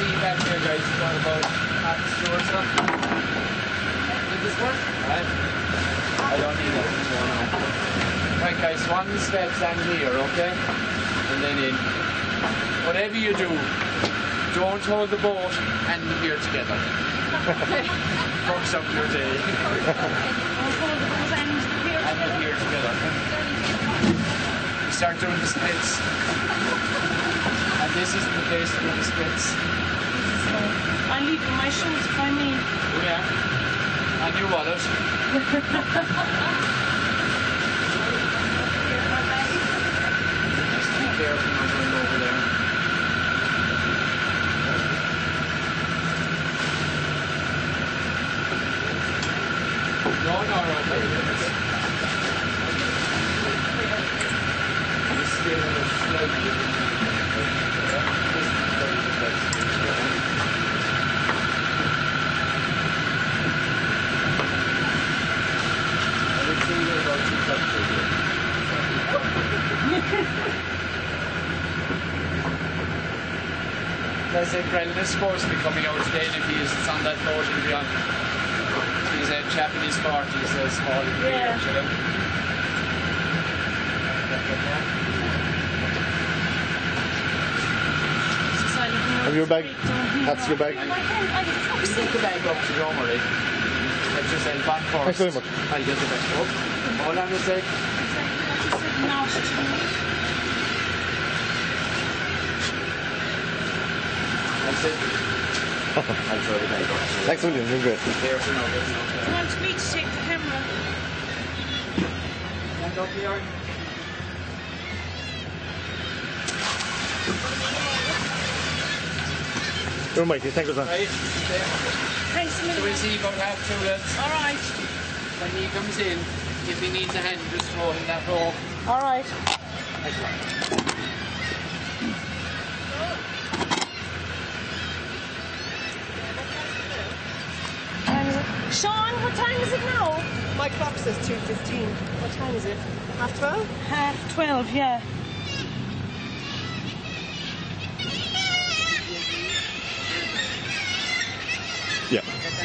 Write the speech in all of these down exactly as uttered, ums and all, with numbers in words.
see back there, guys. What about half the store stuff? Did this work? Right. I don't need that. Right, guys, so on the steps and here, okay? And then in. Whatever you do, don't hold the boat and the gear together. Fucks up your day. Don't hold the boat and the gear And the gear together. You start doing the splits. And this isn't the place to do the splits. I'm leaving my shoes by me. Oh yeah. And your wallet. Just be careful not going over there. No, no, no. Just stay with it slightly. I said Brendan is supposed to be coming out today, and if he is, it's on that boat he'll be on. He's a chap in his forties, a small little yeah. beer, Have your bag? That's your bag. I can take the bag up to don't worry. Let's just say back first. Thanks very much. I'll get the bag up. Hold on a sec. That's it. I'll throw the bag up. Thanks, William. You're great. Careful now, get it up You want me to take the camera? Stand up here. You're mighty. Thank you, son. Right, there. Thanks a So we'll million. see about half two lads. All right. When he comes in, if he needs a hand, just throw him that rope. All right. That's right. Time is it? Sean, what time is it now? My clock says two fifteen. What time is it? Half twelve? Half twelve, yeah. Yeah.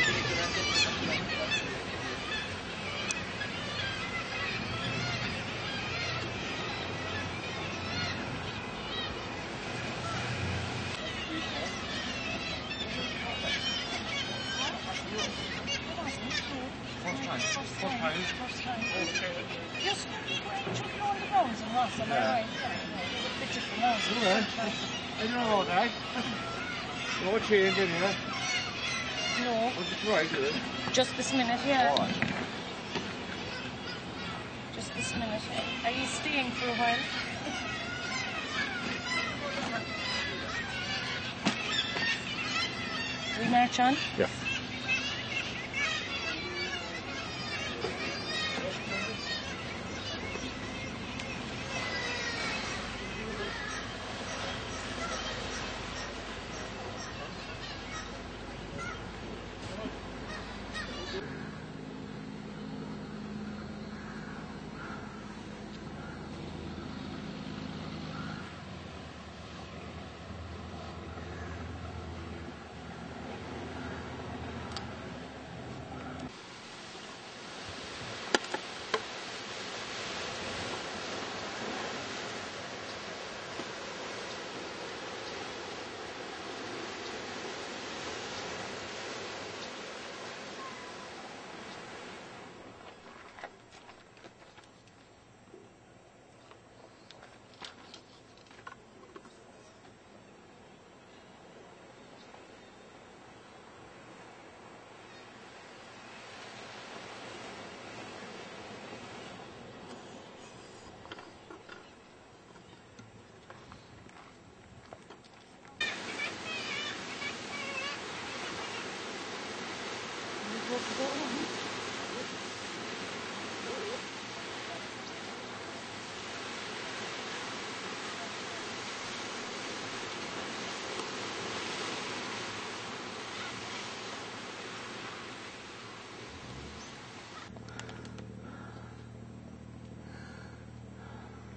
First time. First time. First time. Just chucking on the bones and lots, am I right? Yeah, a bit different now. I don't know about that. No change in here. No, What's it right, is it? just this minute, yeah. Alright. Just this minute. Are you staying for a while? We march on? Yeah.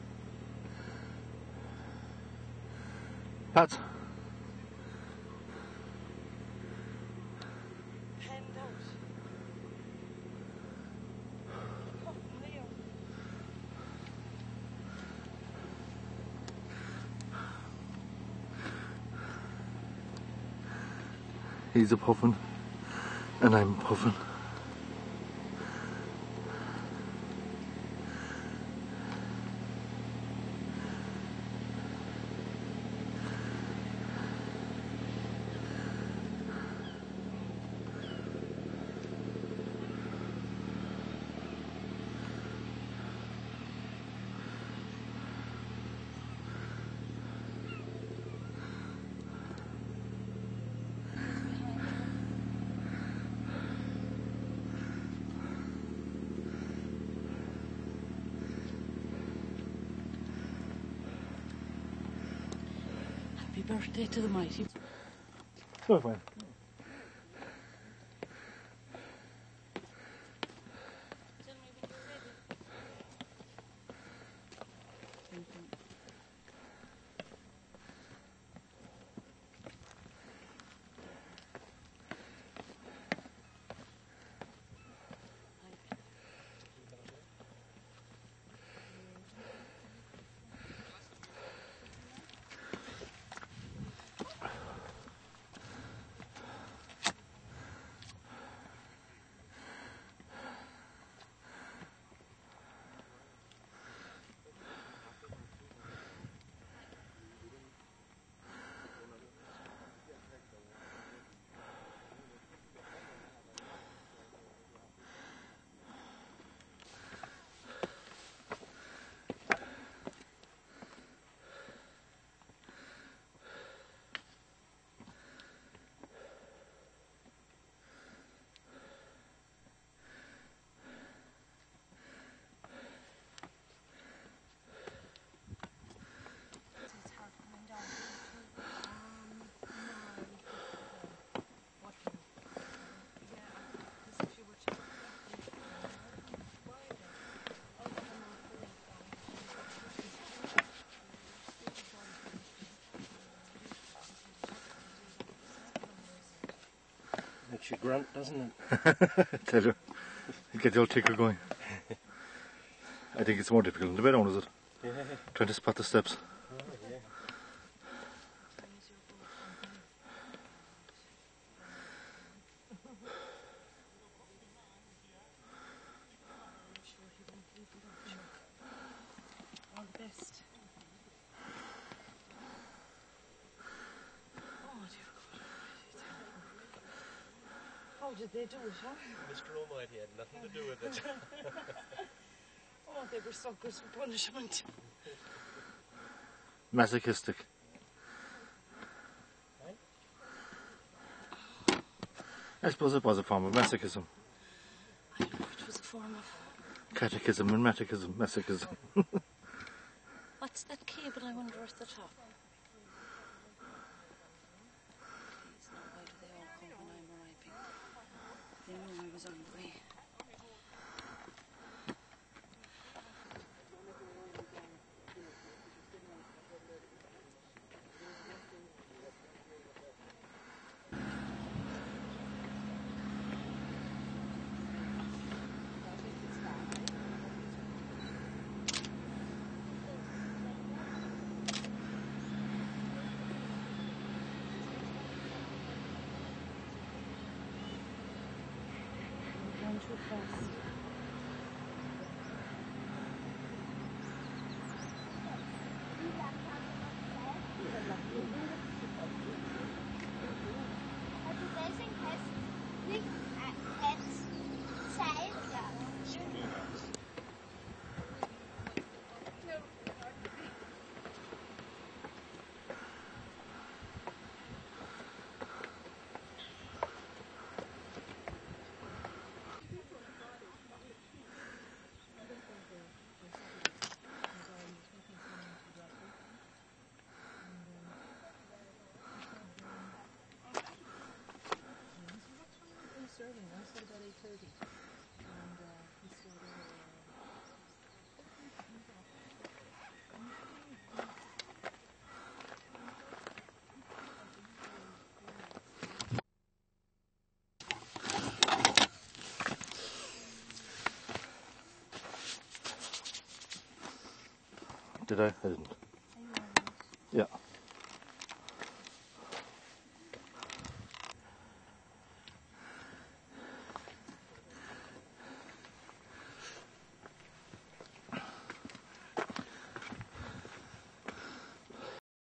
Pat. He's a puffin, and I'm puffin. Happy birthday to the mighty. Oh, fine. Makes you grunt, doesn't it? Tell you, you get the old ticker going. I think it's more difficult in the bed on, is it? Yeah. Trying to spot the steps. Oh, yeah. All the best. Oh, dear God. How did they do it, huh? Mister Almighty had nothing to do with it. Oh, they were suckers for punishment. Masochistic. I suppose it was a form of masochism. I know it was a form of... Catechism and masochism. Masochism. What's that cable, I wonder, at the top? Please, now, why do they all come when I'm arriving? They knew I was on the way. Going too fast. Did I? I didn't. Yeah.